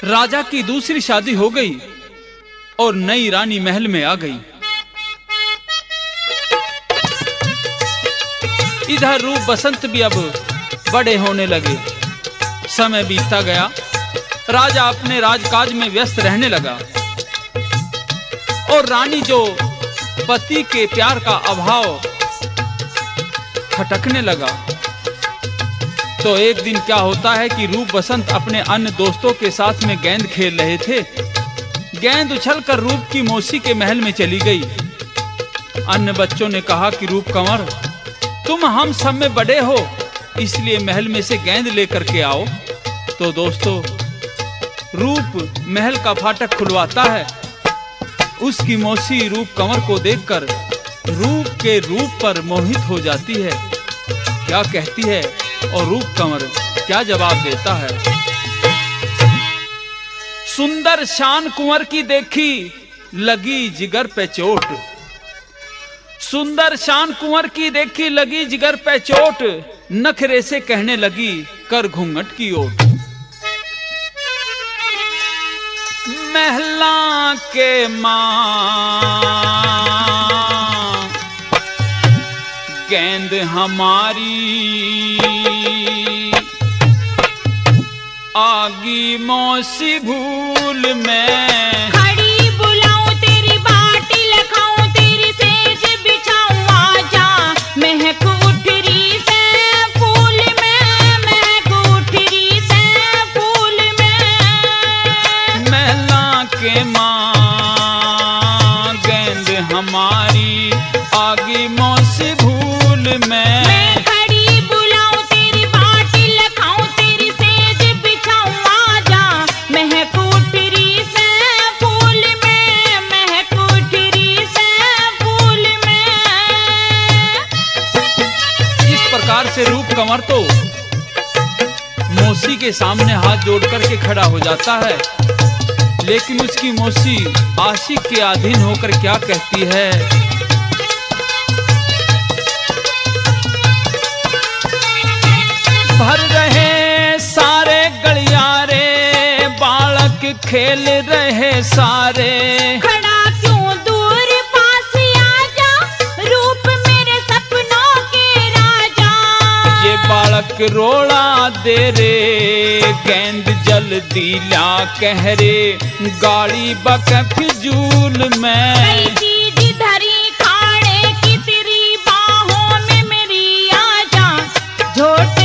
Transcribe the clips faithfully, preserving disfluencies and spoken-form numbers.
राजा की दूसरी शादी हो गई और नई रानी महल में आ गई। इधर रूप बसंत भी अब बड़े होने लगे। समय बीतता गया, राजा अपने राजकाज में व्यस्त रहने लगा और रानी जो पति के प्यार का अभाव खटकने लगा। तो एक दिन क्या होता है कि रूप बसंत अपने अन्य दोस्तों के साथ में गेंद खेल रहे थे। गेंद उछलकर रूप की मौसी के महल में चली गई। अन्य बच्चों ने कहा कि रूप कंवर, तुम हम सब में बड़े हो, इसलिए महल में से गेंद लेकर के आओ। तो दोस्तों, रूप महल का फाटक खुलवाता है। उसकी मौसी रूप कंवर को देखकर रूप के रूप पर मोहित हो जाती है। क्या कहती है और रूप कंवर क्या जवाब देता है? सुंदर शान कुंवर की देखी लगी जिगर पे चोट। सुंदर शान कुंवर की देखी लगी जिगर पे चोट, नखरे से कहने लगी कर घूंघट की ओट। महला के मां गेंद हमारी, आगी मौसी भूल में। खड़ी बुलाऊं तेरी बाटी लखाऊं, तेरी सेज बिछाऊं, आजा महक उठरी से फूल में, महक उठरी से फूल में। महला के मां गेंद हमारी, आगी मौसी भूल में। मैं खड़ी बुलाऊं तेरी बाटी लखाऊं, तेरी सेज बिछाऊं, आजा महक उठरी से फूल में, महक उठरी से फूल में। इस प्रकार से रूप कंवर तो मौसी के सामने हाथ जोड़ करके खड़ा हो जाता है, लेकिन उसकी मौसी आशिक के अधीन होकर क्या कहती है? भर रहे सारे गलियारे, बालक खेल रहे सारे। खड़ा क्यों दूर पास आजा, रूप मेरे सपनों के राजा। ये बालक रोड़ा दे रे, गेंद जल्दी ला कह रे, गाड़ी बक फिजूल में। कई चीज धरी खाने की तेरी बाहों में मेरी, आजा झोटे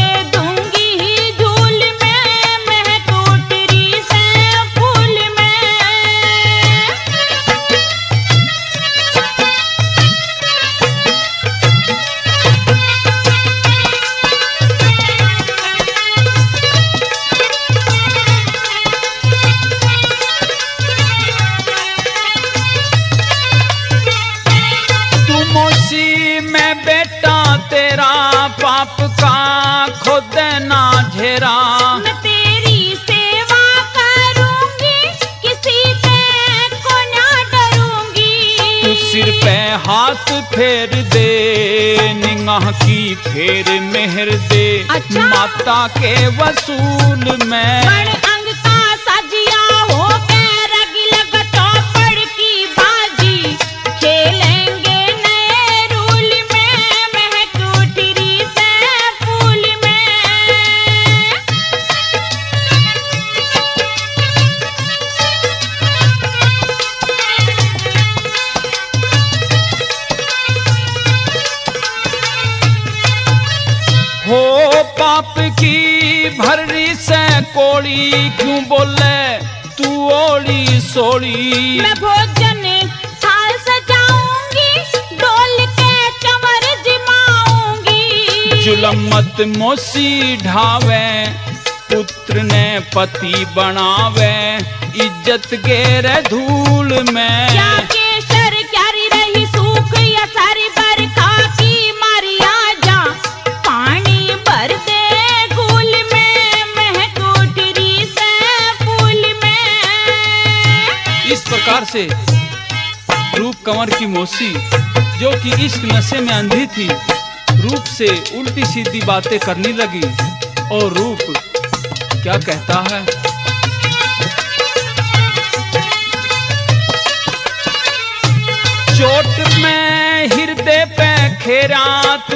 पाप का खुद ना झेरा। मैं तेरी सेवा करूंगी, किसी से को ना डरूंगी। तू सिर पे हाथ फेर दे, निगाह की फेर मेहर दे। अच्छा? माता के वसूल में। बड़ अंग का सजिया हो के रगी लगटो पड़ की बाजी, खेलेंगे नए रूल में, महक उठरी से फूल में। हो पाप की भर्री से कोड़ी, क्यों बोले तू ओली सोली। मैं भोजन थाल सजाऊंगी, डोल के चंवर जिमाऊंगी। जुलम मत मौसी ढावे, पुत्र ने पति बनावे, इज्जत गेरे धूल में। क्या केसर क्यारी रही सूख या सारी बरखा की मारी, आजा पानी भर दे घूल में, महक उठरी से फूल में। इस प्रकार से रूप कंवर की मौसी, जो कि इश्क नशे में अंधी थी, रूप से उल्टी सीधी बातें करने लगी। और रूप क्या कहता है?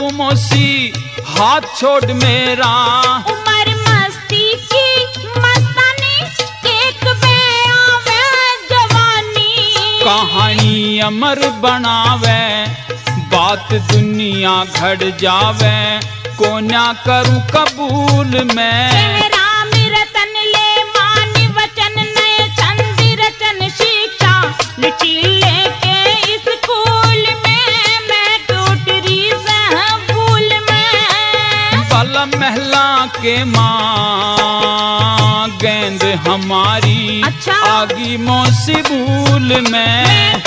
तू मौसी हाथ छोड़ मेरा। उमर मस्ती की मस्तानी एक बेआवे जवानी। कहानी अमर बनावे बात दुनिया घड़ जावे को ना करूं कबूल मैं। राम रतन ले मान वचन नए छंद रचन शिक्षा लचीले के स्कूल में मैं टूट रही फूल में। बाला महला के माँ गेंद हमारी अच्छा। आगी मौसी भूल में।